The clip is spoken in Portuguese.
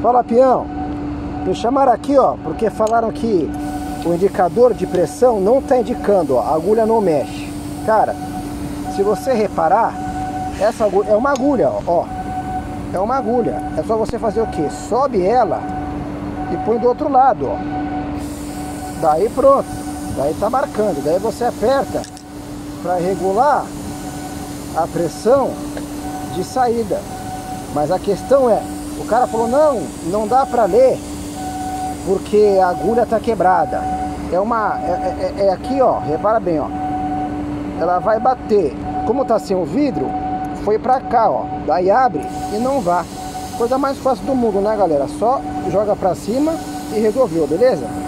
Fala, peão. Me chamaram aqui, ó, porque falaram que o indicador de pressão não está indicando, ó, a agulha não mexe. Cara, se você reparar, essa agulha é uma agulha, ó. É uma agulha. É só você fazer o que? Sobe ela e põe do outro lado, ó. Daí pronto. Daí tá marcando. Daí você aperta para regular a pressão de saída. Mas a questão é, o cara falou, não dá para ler porque a agulha tá quebrada. É aqui, ó, repara bem, ó. Ela vai bater. Como tá sem o vidro, foi pra cá, ó. Daí abre e não vá. Coisa mais fácil do mundo, né, galera? Só joga pra cima e resolveu, beleza?